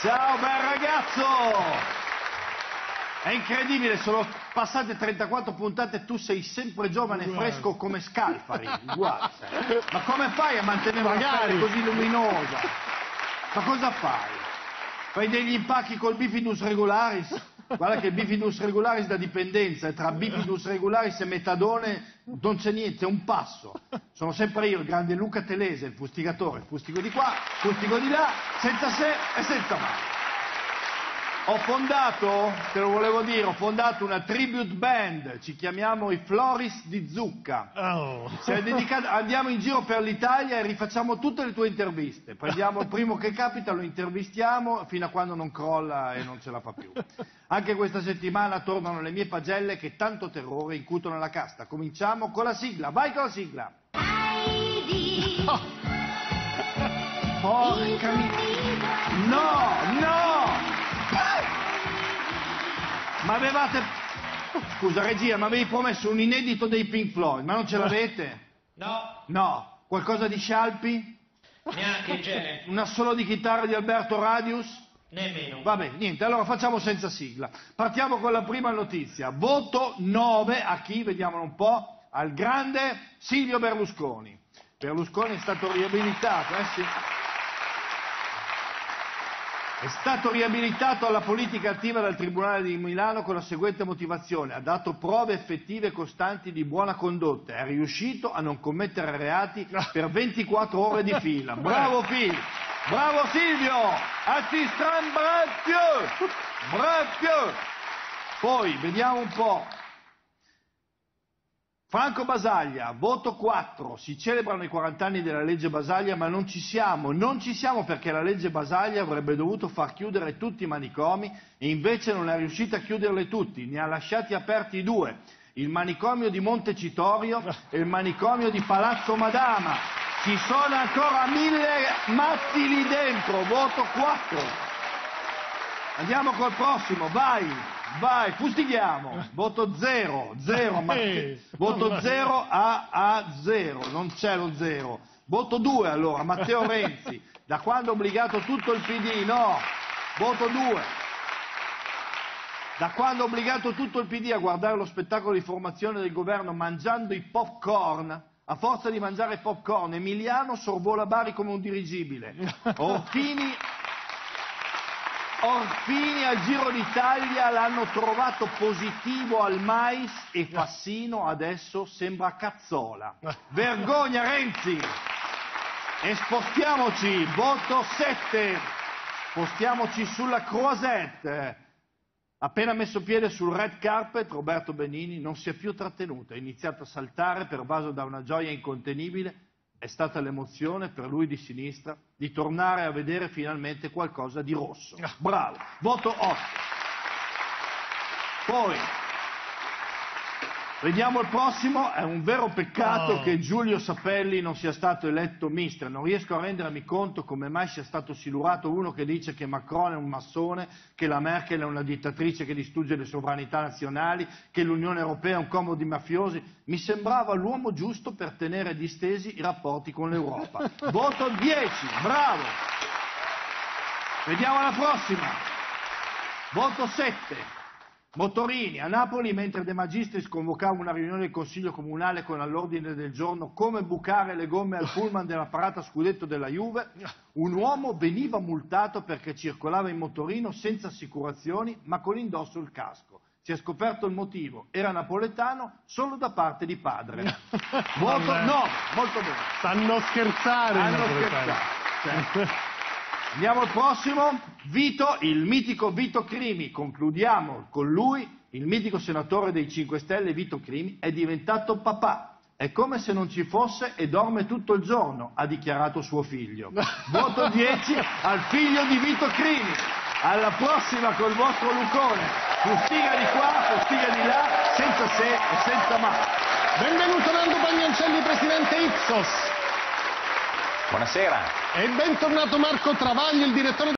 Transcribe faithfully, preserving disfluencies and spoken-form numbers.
Ciao bel ragazzo! È incredibile, sono passate trentaquattro puntate e tu sei sempre giovane e fresco come Scalfari. Guarda. Ma come fai a mantenere una pelle così luminosa? Ma cosa fai? Fai degli impacchi col bifidus regularis? Guarda che il bifidus regularis da dipendenza, e tra bifidus regularis e metadone non c'è niente, è un passo. Sono sempre io, il grande Luca Telese, il fustigatore, fustigo di qua, fustigo di là, senza se e senza ma. Ho fondato, te lo volevo dire, ho fondato una tribute band, ci chiamiamo i Floris di Zucca. Oh. Dedicato, andiamo in giro per l'Italia e rifacciamo tutte le tue interviste. Prendiamo il primo che capita, lo intervistiamo fino a quando non crolla e non ce la fa più. Anche questa settimana tornano le mie pagelle che tanto terrore incutono alla casta. Cominciamo con la sigla, vai con la sigla! Oh. Porca miseria! No, no! Ma avevate... Scusa regia, ma avevi promesso un inedito dei Pink Floyd, ma non ce l'avete? No. No. Qualcosa di Scialpi? Neanche in genere. Un assolo di chitarra di Alberto Radius? Nemmeno. Vabbè, niente, allora facciamo senza sigla. Partiamo con la prima notizia. Voto nove a chi? Vediamolo un po'. Al grande Silvio Berlusconi. Berlusconi è stato riabilitato, eh sì. È stato riabilitato alla politica attiva dal Tribunale di Milano con la seguente motivazione: ha dato prove effettive e costanti di buona condotta, è riuscito a non commettere reati per ventiquattro ore di fila. Bravo Phil, bravo Silvio, a ti stran bravio, bravio. Poi vediamo un po'. Franco Basaglia, voto quattro, si celebrano i quaranta anni della legge Basaglia, ma non ci siamo, non ci siamo perché la legge Basaglia avrebbe dovuto far chiudere tutti i manicomi e invece non è riuscita a chiuderli tutti, ne ha lasciati aperti due, il manicomio di Montecitorio e il manicomio di Palazzo Madama, ci sono ancora mille matti lì dentro, voto quattro. Andiamo col prossimo, vai! Vai, fustighiamo, voto zero, zero, ma voto zero a, a zero, non c'è lo zero. Voto due allora, Matteo Renzi, da quando ha obbligato tutto il P D, no, voto due. Da quando ha obbligato tutto il P D a guardare lo spettacolo di formazione del governo mangiando i popcorn, a forza di mangiare popcorn, Emiliano sorvola Bari come un dirigibile. Orfini... Orfini al Giro d'Italia l'hanno trovato positivo al mais e Fassino adesso sembra Cazzola. Vergogna Renzi! E spostiamoci, voto sette, spostiamoci sulla Croisette. Appena messo piede sul red carpet, Roberto Benigni non si è più trattenuto, ha iniziato a saltare pervaso da una gioia incontenibile. È stata l'emozione per lui di sinistra di tornare a vedere finalmente qualcosa di rosso. Bravo, voto otto. Poi, vediamo il prossimo, è un vero peccato oh. che Giulio Sapelli non sia stato eletto mister, non riesco a rendermi conto come mai sia stato silurato uno che dice che Macron è un massone, che la Merkel è una dittatrice che distrugge le sovranità nazionali, che l'Unione Europea è un comodo di mafiosi. Mi sembrava l'uomo giusto per tenere distesi i rapporti con l'Europa. Voto dieci, bravo! Vediamo la prossima. Voto sette. Motorini, a Napoli, mentre De Magistris convocava una riunione del Consiglio Comunale con all'ordine del giorno come bucare le gomme al pullman della parata scudetto della Juve, un uomo veniva multato perché circolava in motorino senza assicurazioni ma con indosso il casco. Si è scoperto il motivo, era napoletano solo da parte di padre. Voto no, molto bene. Stanno scherzando. Stanno scherzando. Cioè. Andiamo al prossimo, Vito, il mitico Vito Crimi, concludiamo con lui, il mitico senatore dei cinque Stelle Vito Crimi è diventato papà, è come se non ci fosse e dorme tutto il giorno, ha dichiarato suo figlio. Voto dieci al figlio di Vito Crimi, alla prossima col vostro Lucone, fustiga di qua, fustiga di là, senza se e senza ma. Benvenuto Nando Pagnoncelli, presidente Ipsos. Buonasera. E bentornato Marco Travaglio, il direttore